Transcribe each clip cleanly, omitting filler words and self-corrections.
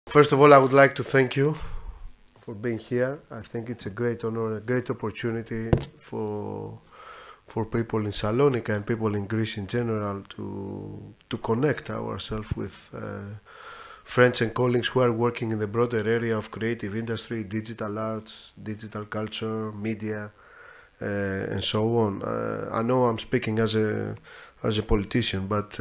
First of all, I would like to thank you for being here. I think it's a great honor, a great opportunity for people in Salonika and people in Greece in general to connect ourselves with friends and colleagues who are working in the broader area of creative industry, digital arts, digital culture, media, and so on. I know I'm speaking as a politician, but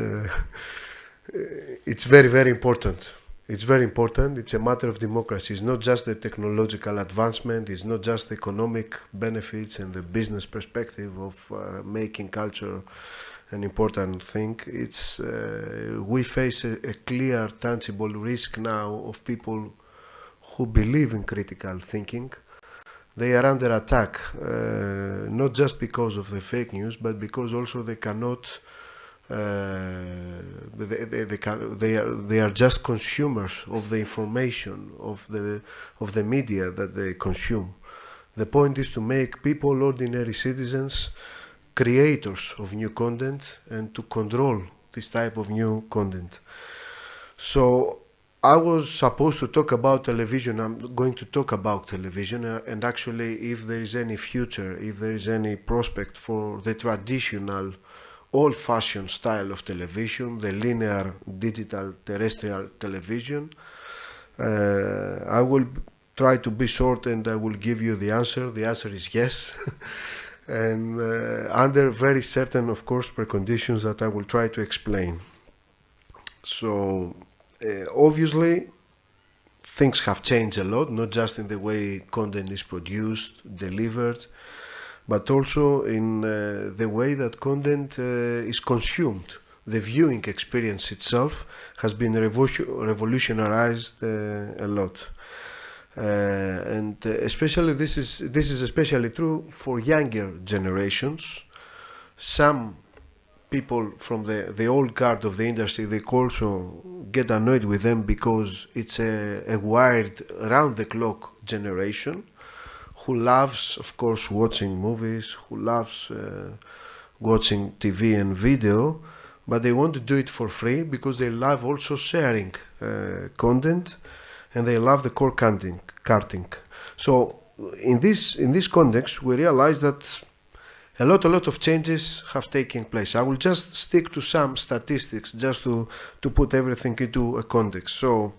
it's very, very important. It's very important. It's a matter of democracy. It's not just the technological advancement. It's not just the economic benefits and the business perspective of making culture an important thing. It's we face a clear, tangible risk now of people who believe in critical thinking. They are under attack, not just because of the fake news, but because also they cannot. They are just consumers of the information of the media that they consume. The point is to make people, ordinary citizens, creators of new content and to control this type of new content. So I was supposed to talk about television. I'm going to talk about television and actually if there is any future, if there is any prospect for the traditional old-fashioned style of television, the linear digital terrestrial television. I will try to be short and I will give you the answer. The answer is yes. And under very certain, of course, preconditions that I will try to explain. So, obviously, things have changed a lot, not just in the way content is produced, delivered, but also in the way that content is consumed. The viewing experience itself has been revolutionized a lot. And especially this is especially true for younger generations. Some people from the old guard of the industry, they also get annoyed with them because it's a wired, round-the-clock generation who loves, of course, watching movies, who loves watching TV and video, but they want to do it for free because they love also sharing content and they love the core karting. So in this context, we realize that a lot of changes have taken place. I will just stick to some statistics just to put everything into a context. So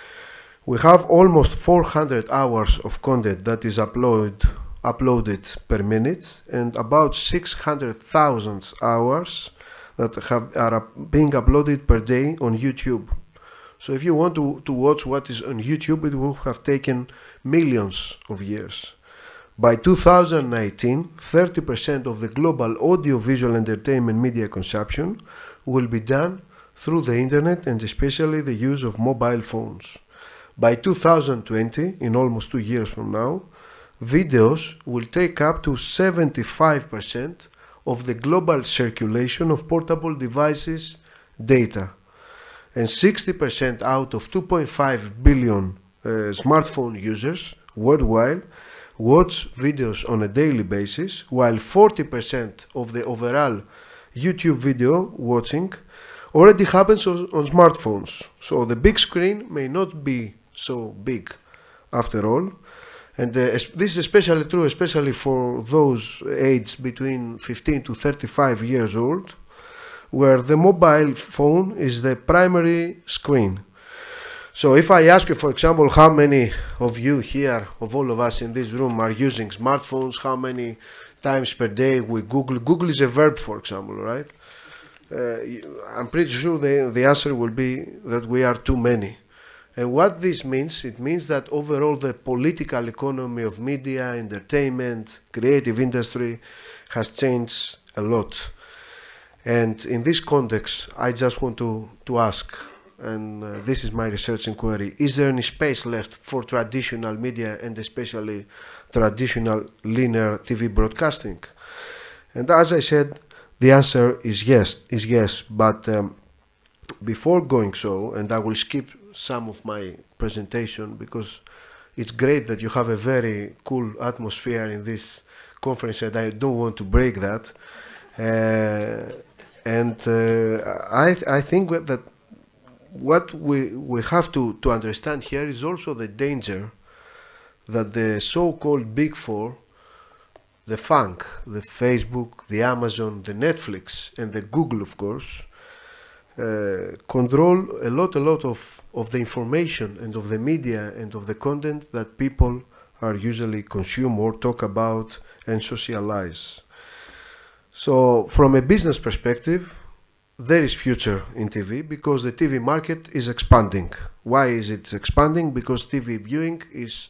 we have almost 400 hours of content that is uploaded per minute and about 600,000 hours that are being uploaded per day on YouTube. So if you want to watch what is on YouTube, it will have taken millions of years. By 2019, 30% of the global audiovisual entertainment media consumption will be done through the internet and especially the use of mobile phones. By 2020, in almost 2 years from now, videos will take up to 75% of the global circulation of portable devices data. And 60% out of 2.5 billion smartphone users worldwide watch videos on a daily basis, while 40% of the overall YouTube video watching already happens on smartphones. So the big screen may not be so big after all. And this is especially true, especially for those aged between 15 to 35 years old, where the mobile phone is the primary screen. So if I ask you, for example, how many of you here, of all of us in this room, are using smartphones, how many times per day we Google is a verb, for example, right? I'm pretty sure the answer will be that we are too many. And what this means, it means that overall the political economy of media, entertainment, creative industry has changed a lot. And in this context, I just want to ask, and this is my research inquiry, is there any space left for traditional media and especially traditional linear TV broadcasting? And as I said, the answer is yes, but before going so, and I will skip some of my presentation because it's great that you have a very cool atmosphere in this conference and I don't want to break that. I think that what we have to understand here is also the danger that the so-called Big Four, the FANG, the Facebook, the Amazon, the Netflix, and the Google, of course, control a lot of the information and of the media and of the content that people are usually consume or talk about and socialize. So from a business perspective, there is future in TV because the TV market is expanding. Why is it expanding? Because TV viewing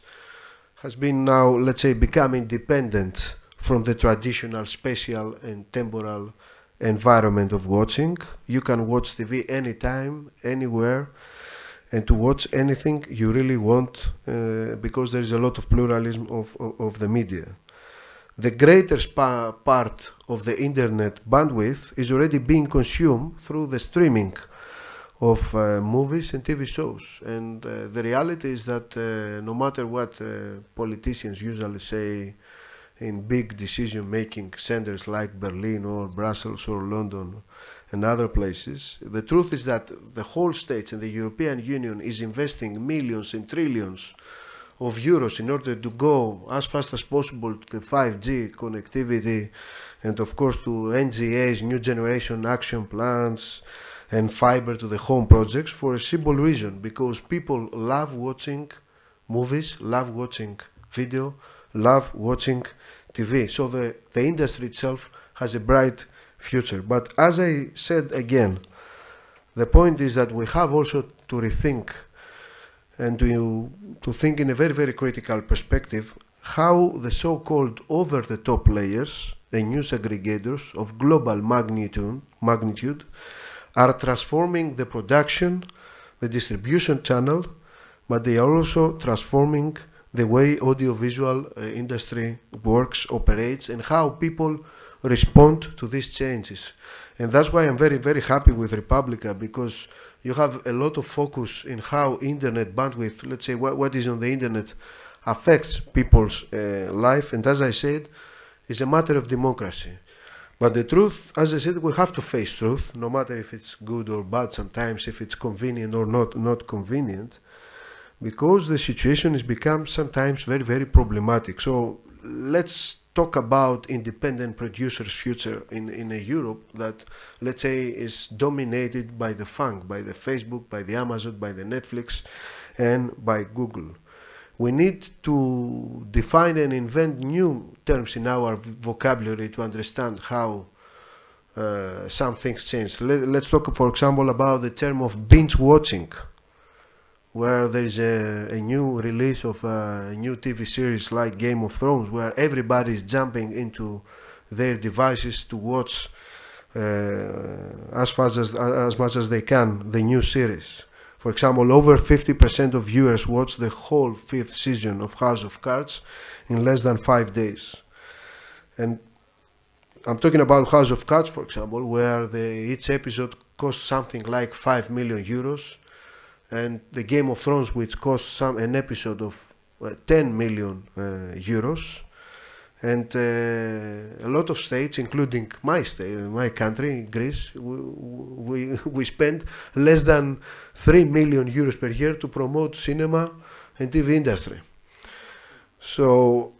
has been now, let's say, become independent from the traditional spatial and temporal environment of watching. You can watch TV anytime, anywhere, and to watch anything you really want because there is a lot of pluralism of the media. The greater part of the internet bandwidth is already being consumed through the streaming of movies and TV shows. And the reality is that no matter what politicians usually say in big decision-making centers like Berlin or Brussels or London and other places, the truth is that the whole States and the European Union is investing millions and trillions of euros in order to go as fast as possible to the 5G connectivity and of course to NGA's new generation action plans and fiber to the home projects for a simple reason, because people love watching movies, love watching video, love watching TV. So the industry itself has a bright future. But as I said again, the point is that we have also to rethink and to think in a very critical perspective how the so-called over-the-top layers and news aggregators of global magnitude are transforming the production, the distribution channel, but they are also transforming the way audiovisual industry works, operates, and how people respond to these changes. And that's why I'm very happy with Republica, because you have a lot of focus in how internet bandwidth, let's say what is on the internet, affects people's life. And as I said, it's a matter of democracy. But the truth, as I said, we have to face truth, no matter if it's good or bad sometimes, if it's convenient or not convenient, because the situation has become sometimes very problematic. So let's talk about independent producers' future in a Europe that, let's say, is dominated by the FANG, by the Facebook, by the Amazon, by the Netflix, and by Google. We need to define and invent new terms in our vocabulary to understand how some things change. Let's talk, for example, about the term of binge watching, where there is a new release of a new TV series like Game of Thrones, where everybody is jumping into their devices to watch as much as they can the new series. For example, over 50% of viewers watch the whole 5th season of House of Cards in less than 5 days. And I'm talking about House of Cards, for example, where each episode costs something like 5 million euros. And the Game of Thrones, which costs an episode of 10 million euros, and a lot of states, including my state, my country, Greece, we spend less than 3 million euros per year to promote cinema and TV industry. So,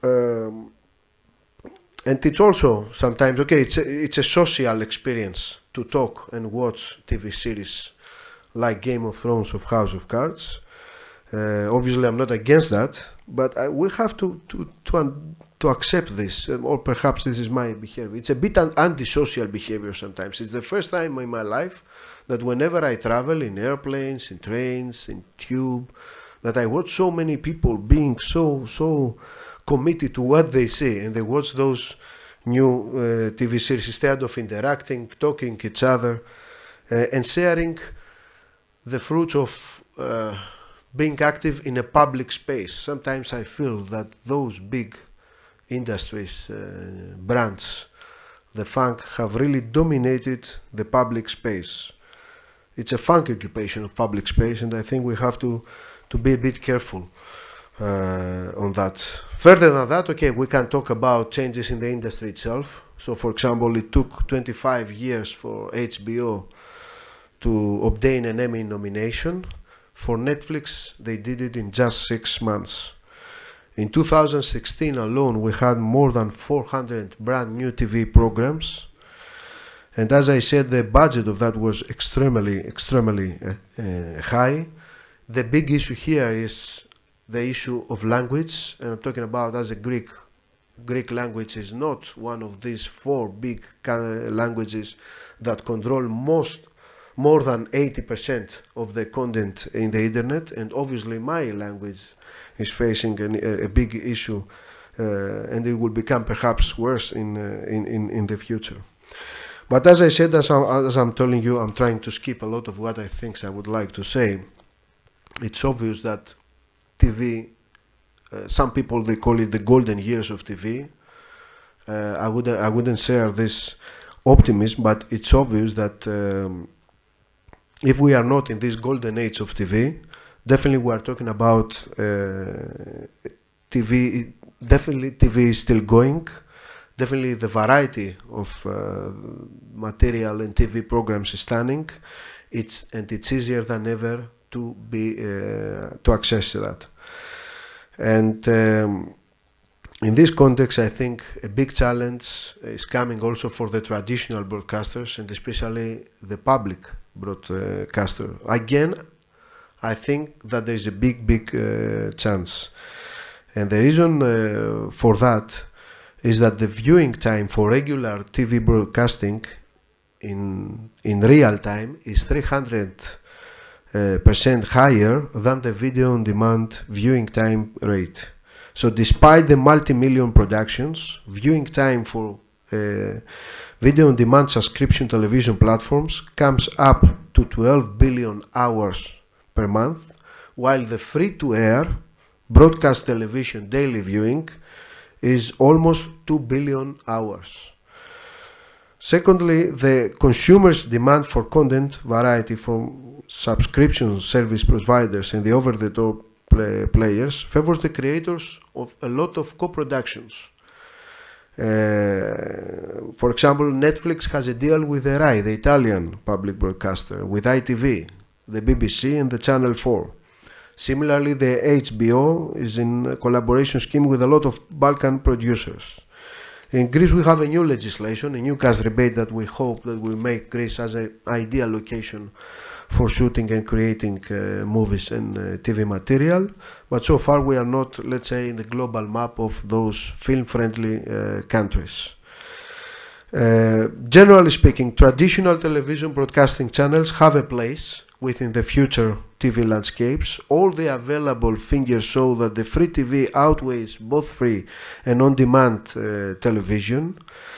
and it's also sometimes it's a social experience to talk and watch TV series like Game of Thrones of House of Cards. Obviously I'm not against that, but we have to accept this, or perhaps this is my behavior. It's a bit antisocial behavior sometimes. It's the first time in my life that whenever I travel in airplanes, in trains, in tube, that I watch so many people being so committed to what they say, and they watch those new TV series instead of interacting, talking each other, and sharing the fruits of being active in a public space. Sometimes I feel that those big industries, brands, the FANG, have really dominated the public space. It's a FANG occupation of public space, and I think we have to be a bit careful on that. Further than that, we can talk about changes in the industry itself. So, for example, it took 25 years for HBO to obtain an Emmy nomination. For Netflix, they did it in just 6 months. In 2016 alone, we had more than 400 brand new TV programs. And as I said, the budget of that was extremely high. The big issue here is the issue of language. And I'm talking about, as a Greek language is not one of these 4 big languages that control more than 80% of the content in the internet, and obviously my language is facing a big issue, and it will become perhaps worse in the future. But as I said, as I'm telling you, I'm trying to skip a lot of what I think I would like to say. It's obvious that TV, some people they call it the golden years of TV. I wouldn't share this optimism, but it's obvious that if we are not in this golden age of TV, definitely we are talking about TV. Definitely TV is still going. Definitely the variety of material and TV programs is stunning. It's easier than ever to access that. And in this context, I think a big challenge is coming also for the traditional broadcasters, and especially the public broadcaster. Again, I think that there is a big chance, and the reason for that is that the viewing time for regular TV broadcasting in real time is 300% higher than the video on demand viewing time rate. So despite the multi-million productions, viewing time for video on demand subscription television platforms comes up to 12 billion hours per month, while the free-to-air broadcast television daily viewing is almost 2 billion hours. Secondly, the consumer's demand for content variety from subscription service providers and the over-the-top players favors the creators of a lot of co-productions. For example, Netflix has a deal with the RAI, the Italian public broadcaster, with ITV, the BBC and the Channel 4. Similarly, the HBO is in a collaboration scheme with a lot of Balkan producers. In Greece, we have a new legislation, a new cash rebate that we hope that will make Greece as an ideal location for shooting and creating movies and TV material. But so far, we are not, let's say, in the global map of those film-friendly countries. Generally speaking, traditional television broadcasting channels have a place within the future TV landscapes. All the available figures show that the free TV outweighs both free and on-demand television.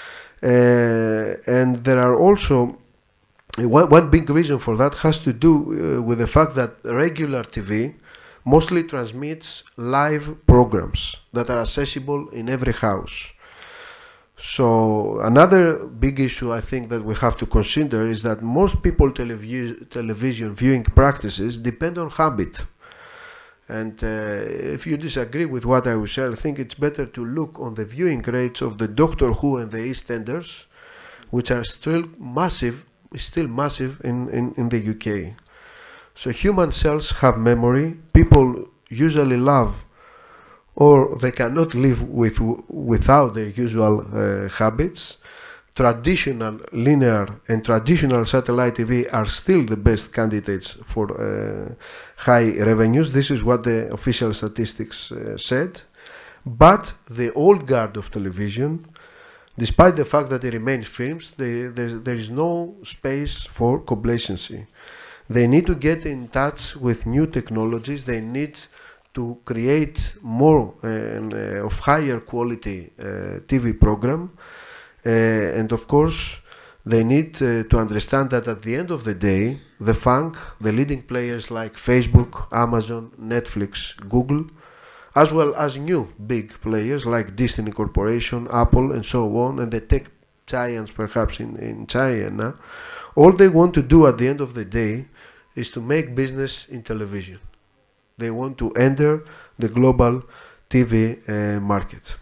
And there are also one big reason for that has to do with the fact that regular TV mostly transmits live programs that are accessible in every house. So another big issue I think that we have to consider is that most people television viewing practices depend on habit. And if you disagree with what I will say, I think it's better to look on the viewing rates of the Doctor Who and the EastEnders, which are still massive in the UK. So human cells have memory. People usually love, or they cannot live without their usual habits. Traditional linear and traditional satellite TV are still the best candidates for high revenues. This is what the official statistics said. But the old guard of television, despite the fact that they remain films, there is no space for complacency. They need to get in touch with new technologies. They need to create more of higher quality TV program, and of course they need to understand that at the end of the day, the leading players like Facebook, Amazon, Netflix, Google, as well as new big players like Disney Corporation, Apple and so on, and the tech giants perhaps in China, all they want to do at the end of the day is to make business in television. They want to enter the global TV market.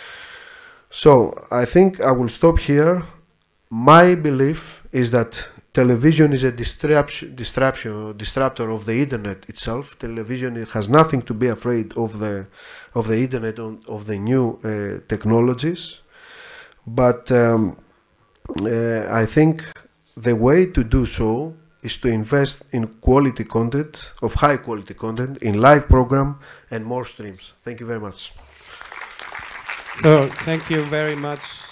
So I think I will stop here. My belief is that television is a disruptor of the internet itself. Television has nothing to be afraid of the internet, of the new technologies. But I think the way to do so is to invest in quality content, of high quality content, in live program and more streams. Thank you very much. So thank you very much.